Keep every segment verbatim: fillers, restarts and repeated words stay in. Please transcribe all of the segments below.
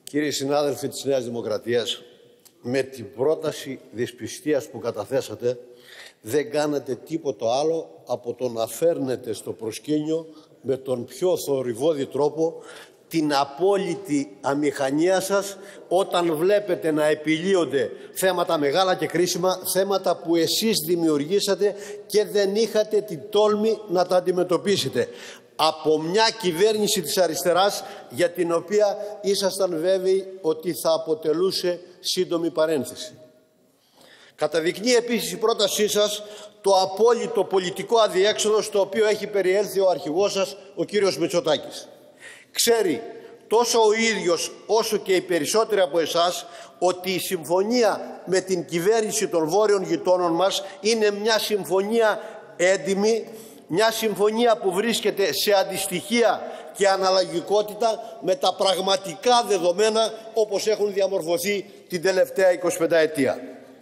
Κύριοι συνάδελφοι της Νέας Δημοκρατίας, με την πρόταση δυσπιστίας που καταθέσατε, δεν κάνετε τίποτα άλλο από το να φέρνετε στο προσκήνιο με τον πιο θορυβώδη τρόπο την απόλυτη αμηχανία σας όταν βλέπετε να επιλύονται θέματα μεγάλα και κρίσιμα, θέματα που εσείς δημιουργήσατε και δεν είχατε την τόλμη να τα αντιμετωπίσετε. Από μια κυβέρνηση της αριστεράς για την οποία ήσασταν βέβαιοι ότι θα αποτελούσε σύντομη παρένθεση. Καταδεικνύει επίσης η πρότασή σας το απόλυτο πολιτικό αδιέξοδο στο οποίο έχει περιέλθει ο αρχηγός σας, ο κύριος Μητσοτάκης. Ξέρει τόσο ο ίδιος όσο και οι περισσότεροι από εσάς ότι η συμφωνία με την κυβέρνηση των βόρειων γειτόνων μας είναι μια συμφωνία έντιμη, μια συμφωνία που βρίσκεται σε αντιστοιχεία και αναλογικότητα με τα πραγματικά δεδομένα όπως έχουν διαμορφωθεί την τελευταία εικοσιπενταετία.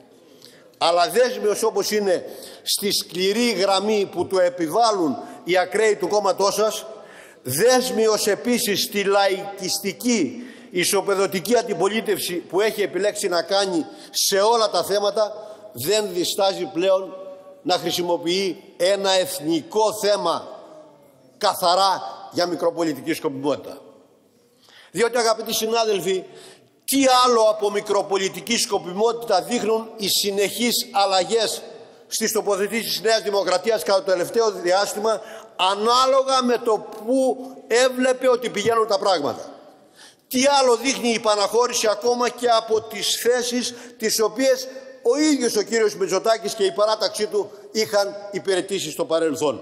Αλλά δέσμιος όπως είναι στη σκληρή γραμμή που του επιβάλλουν οι ακραίοι του κόμματός σας, δέσμιος επίσης στη λαϊκιστική ισοπεδωτική αντιπολίτευση που έχει επιλέξει να κάνει σε όλα τα θέματα, δεν διστάζει πλέον να χρησιμοποιεί ένα εθνικό θέμα καθαρά για μικροπολιτική σκοπιμότητα. Διότι, αγαπητοί συνάδελφοι, τι άλλο από μικροπολιτική σκοπιμότητα δείχνουν οι συνεχείς αλλαγές στις τοποθετήσεις της Νέας Δημοκρατίας κατά το τελευταίο διάστημα, ανάλογα με το που έβλεπε ότι πηγαίνουν τα πράγματα. Τι άλλο δείχνει η παναχώρηση ακόμα και από τις θέσεις τις οποίες ο ίδιος ο κύριος Μητσοτάκης και η παράταξή του είχαν υπηρετήσει στο παρελθόν.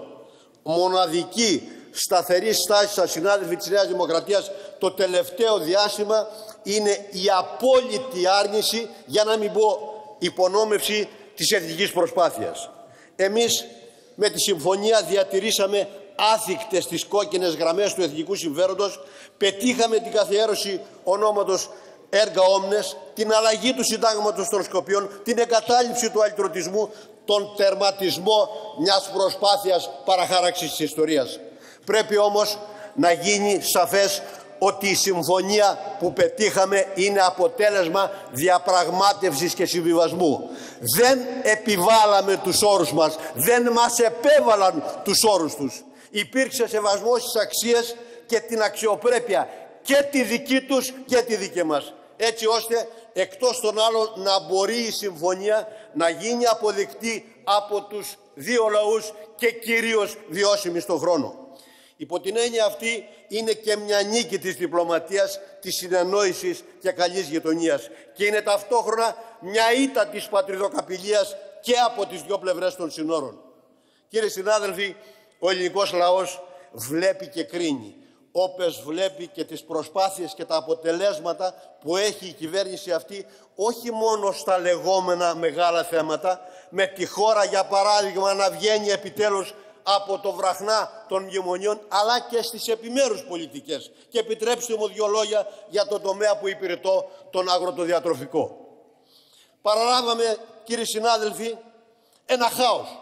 Μοναδική σταθερή στάση σας, συνάδελφοι της Νέας Δημοκρατίας, το τελευταίο διάστημα είναι η απόλυτη άρνηση, για να μην πω υπονόμευση, της εθνικής προσπάθειας. Εμείς με τη συμφωνία διατηρήσαμε άθικτες τις κόκκινες γραμμές του εθνικού συμφέροντος, πετύχαμε την καθιέρωση ονόματος έργα όμνες, την αλλαγή του συντάγματος των Σκοπιών, την εγκατάλειψη του αλυτρωτισμού, τον τερματισμό μιας προσπάθειας παραχάραξης της ιστορίας. Πρέπει όμως να γίνει σαφές ότι η συμφωνία που πετύχαμε είναι αποτέλεσμα διαπραγμάτευσης και συμβιβασμού. Δεν επιβάλαμε τους όρους μας, δεν μας επέβαλαν τους όρους τους. Υπήρξε σεβασμός στις αξίες και την αξιοπρέπεια και τη δική τους και τη δική μας, έτσι ώστε εκτός των άλλων να μπορεί η συμφωνία να γίνει αποδεκτή από τους δύο λαούς και κυρίως βιώσιμη στον χρόνο. Υπό την έννοια αυτή είναι και μια νίκη της διπλωματίας, της συνεννόησης και καλής γειτονίας και είναι ταυτόχρονα μια ήττα της πατριδοκαπηλείας και από τις δύο πλευρές των συνόρων. Κύριοι συνάδελφοι, ο ελληνικός λαός βλέπει και κρίνει, όπως βλέπει και τις προσπάθειες και τα αποτελέσματα που έχει η κυβέρνηση αυτή, όχι μόνο στα λεγόμενα μεγάλα θέματα, με τη χώρα για παράδειγμα να βγαίνει επιτέλους από το βραχνά των μνημονίων, αλλά και στις επιμέρους πολιτικές. Και επιτρέψτε μου δύο λόγια για τον τομέα που υπηρετώ, τον αγροτοδιατροφικό. Παραλάβαμε, κύριοι συνάδελφοι, ένα χάος.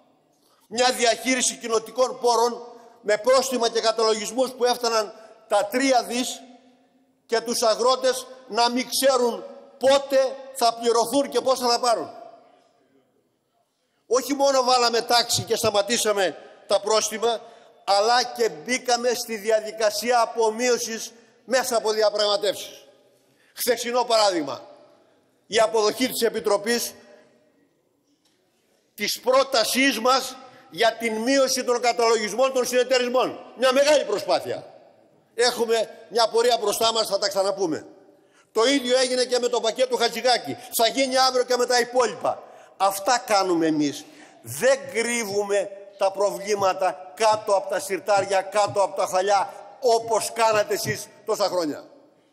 Μια διαχείριση κοινοτικών πόρων με πρόστιμα και καταλογισμούς που έφταναν τα τρία δις και τους αγρότες να μην ξέρουν πότε θα πληρωθούν και πώς θα τα πάρουν. Όχι μόνο βάλαμε τάξη και σταματήσαμε τα πρόστιμα, αλλά και μπήκαμε στη διαδικασία απομείωσης μέσα από διαπραγματεύσεις. Χθεσινό παράδειγμα, η αποδοχή της Επιτροπής της πρότασής μας για την μείωση των καταλογισμών των συνεταιρισμών. Μια μεγάλη προσπάθεια. Έχουμε μια πορεία μπροστά μας, θα τα ξαναπούμε. Το ίδιο έγινε και με το πακέτο Χατζηγάκη. Θα γίνει αύριο και με τα υπόλοιπα. Αυτά κάνουμε εμείς. Δεν κρύβουμε τα προβλήματα κάτω από τα συρτάρια, κάτω από τα χαλιά, όπως κάνατε εσείς τόσα χρόνια.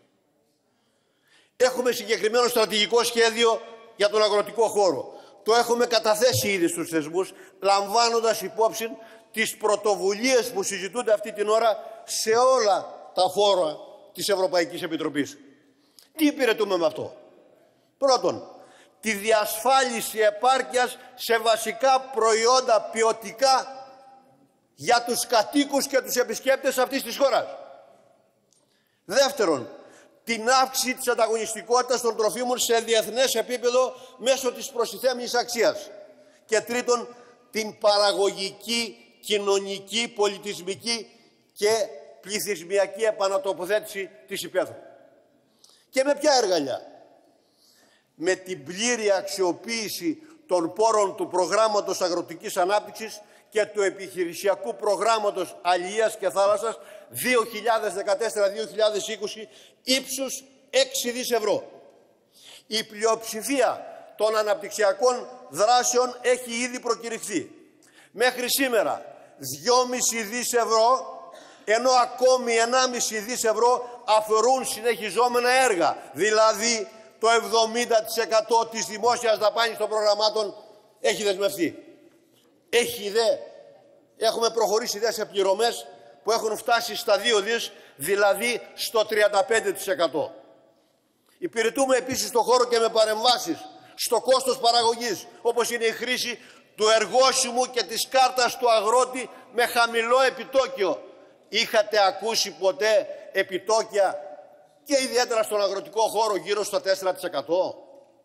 Έχουμε συγκεκριμένο στρατηγικό σχέδιο για τον αγροτικό χώρο. Το έχουμε καταθέσει ήδη στους θεσμούς, λαμβάνοντας υπόψη τις πρωτοβουλίες που συζητούνται αυτή την ώρα σε όλα τα φόρα της Ευρωπαϊκής Επιτροπής. Τι υπηρετούμε με αυτό? Πρώτον, τη διασφάλιση επάρκειας σε βασικά προϊόντα ποιοτικά για τους κατοίκους και τους επισκέπτες αυτής της χώρας. Δεύτερον, την αύξηση της ανταγωνιστικότητας των τροφίμων σε διεθνές επίπεδο μέσω της προστιθέμενης αξίας. Και τρίτον, την παραγωγική, κοινωνική, πολιτισμική και πληθυσμιακή επανατοποθέτηση της υπαίθρου. Και με ποια εργαλεία? Με την πλήρη αξιοποίηση των πόρων του προγράμματος αγροτικής ανάπτυξης και του επιχειρησιακού προγράμματος Αλιείας και Θάλασσας δύο χιλιάδες δεκατέσσερα δύο χιλιάδες είκοσι ίψους έξι δις ευρώ. Η πλειοψηφία των αναπτυξιακών δράσεων έχει ήδη προκηρυχθεί. Μέχρι σήμερα δυόμισι δις ευρώ, ενώ ακόμη ενάμισι δις ευρώ αφορούν συνεχιζόμενα έργα. Δηλαδή το εβδομήντα τοις εκατό της δημόσιας δαπάνης των προγραμμάτων έχει δεσμευτεί. Έχει δε, έχουμε προχωρήσει δε σε πληρωμές που έχουν φτάσει στα δύο δις, δηλαδή στο τριάντα πέντε τοις εκατό. Υπηρετούμε επίσης στον χώρο και με παρεμβάσεις στο κόστος παραγωγής, όπως είναι η χρήση του εργόσιμου και της κάρτας του αγρότη με χαμηλό επιτόκιο. Είχατε ακούσει ποτέ επιτόκια και ιδιαίτερα στον αγροτικό χώρο γύρω στο τέσσερα τοις εκατό?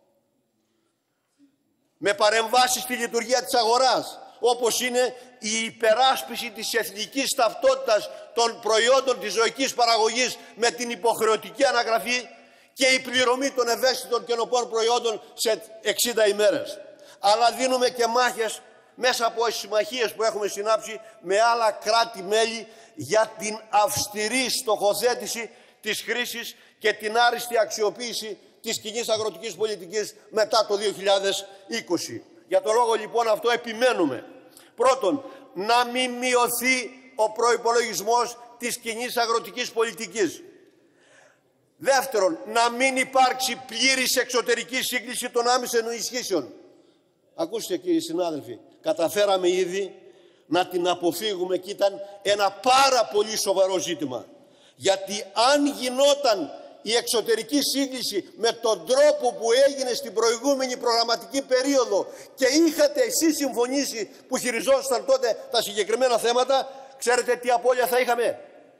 Με παρεμβάσεις στη λειτουργία της αγοράς, όπως είναι η υπεράσπιση της εθνικής ταυτότητας των προϊόντων της ζωικής παραγωγής με την υποχρεωτική αναγραφή και η πληρωμή των ευαίσθητων καινοπών προϊόντων σε εξήντα ημέρες. Αλλά δίνουμε και μάχες μέσα από συμμαχίες που έχουμε συνάψει με άλλα κράτη-μέλη για την αυστηρή στοχοθέτηση της χρήσης και την άριστη αξιοποίηση της κοινής αγροτικής πολιτικής μετά το δύο χιλιάδες είκοσι. Για τον λόγο λοιπόν αυτό επιμένουμε. Πρώτον, να μην μειωθεί ο προϋπολογισμός της κοινής αγροτικής πολιτικής. Δεύτερον, να μην υπάρξει πλήρης εξωτερική σύγκληση των άμεσων ενισχύσεων. Ακούστε κύριοι συνάδελφοι, καταφέραμε ήδη να την αποφύγουμε και ήταν ένα πάρα πολύ σοβαρό ζήτημα. Γιατί αν γινόταν η εξωτερική σύγκληση με τον τρόπο που έγινε στην προηγούμενη προγραμματική περίοδο και είχατε εσείς συμφωνήσει που χειριζόσασταν τότε τα συγκεκριμένα θέματα, ξέρετε τι απώλεια θα είχαμε?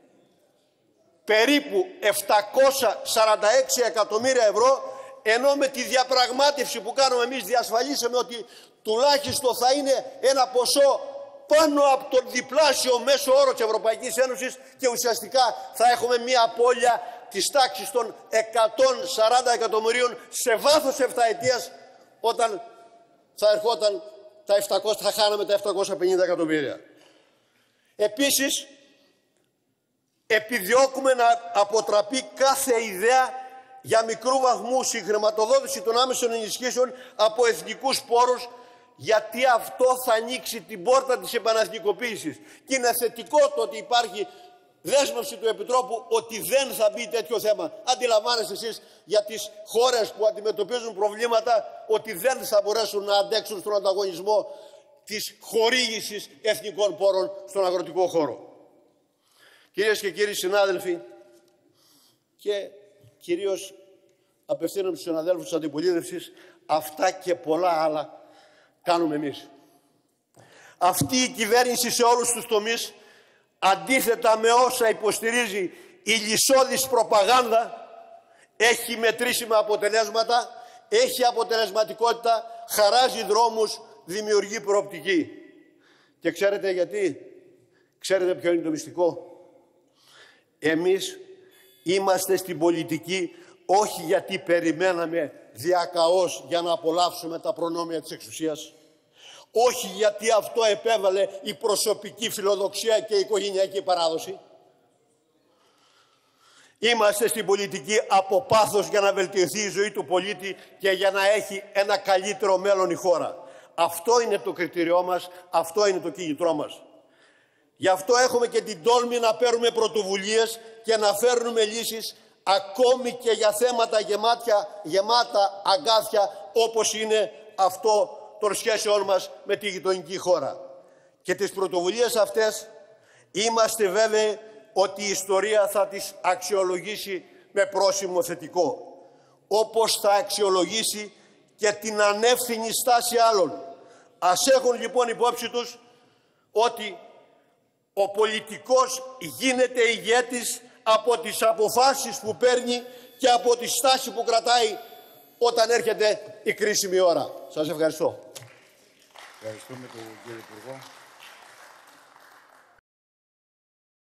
Περίπου επτακόσια σαράντα έξι εκατομμύρια ευρώ, ενώ με τη διαπραγμάτευση που κάνουμε εμείς διασφαλίσαμε ότι τουλάχιστον θα είναι ένα ποσό πάνω από τον διπλάσιο μέσο όρο της Ευρωπαϊκής Ένωσης και ουσιαστικά θα έχουμε μία απώλεια της τάξης των εκατόν σαράντα εκατομμυρίων σε βάθος επταετίας, όταν θα ερχόταν τα επτακόσια, θα χάναμε τα επτακόσια πενήντα εκατομμύρια. Επίσης, επιδιώκουμε να αποτραπεί κάθε ιδέα για μικρού βαθμού συγχρηματοδότηση των άμεσων ενισχύσεων από εθνικούς πόρους, γιατί αυτό θα ανοίξει την πόρτα της επαναθνικοποίησης. Και είναι θετικό το ότι υπάρχει δέσμευση του Επιτρόπου ότι δεν θα μπει τέτοιο θέμα. Αντιλαμβάνεστε εσείς για τις χώρες που αντιμετωπίζουν προβλήματα ότι δεν θα μπορέσουν να αντέξουν στον ανταγωνισμό της χορήγησης εθνικών πόρων στον αγροτικό χώρο. Κυρίες και κύριοι συνάδελφοι, και κυρίως απευθύνομαι στους συναδέλφους της αντιπολίτευσης, αυτά και πολλά άλλα κάνουμε εμείς. Αυτή η κυβέρνηση σε όλους τους τομείς, αντίθετα με όσα υποστηρίζει η λυσώδης προπαγάνδα, έχει μετρήσιμα αποτελέσματα, έχει αποτελεσματικότητα, χαράζει δρόμους, δημιουργεί προοπτική. Και ξέρετε γιατί? Ξέρετε ποιο είναι το μυστικό? Εμείς είμαστε στην πολιτική όχι γιατί περιμέναμε διακαώς για να απολαύσουμε τα προνόμια της εξουσίας, όχι γιατί αυτό επέβαλε η προσωπική φιλοδοξία και η οικογενειακή παράδοση. Είμαστε στην πολιτική από πάθος για να βελτιωθεί η ζωή του πολίτη και για να έχει ένα καλύτερο μέλλον η χώρα. Αυτό είναι το κριτήριό μας, αυτό είναι το κίνητρό μας. Γι' αυτό έχουμε και την τόλμη να παίρνουμε πρωτοβουλίες και να φέρνουμε λύσεις ακόμη και για θέματα γεμάτια, γεμάτα αγκάθια, όπως είναι αυτό των σχέσεών μας με τη γειτονική χώρα. Και τις πρωτοβουλίες αυτές είμαστε βέβαιοι ότι η ιστορία θα τις αξιολογήσει με πρόσημο θετικό, όπως θα αξιολογήσει και την ανεύθυνη στάση άλλων. Ας έχουν λοιπόν υπόψη τους ότι ο πολιτικός γίνεται ηγέτης από τις αποφάσεις που παίρνει και από τη στάση που κρατάει όταν έρχεται η κρίσιμη ώρα. Σας ευχαριστώ. Ευχαριστούμε τον κύριο Υπουργό.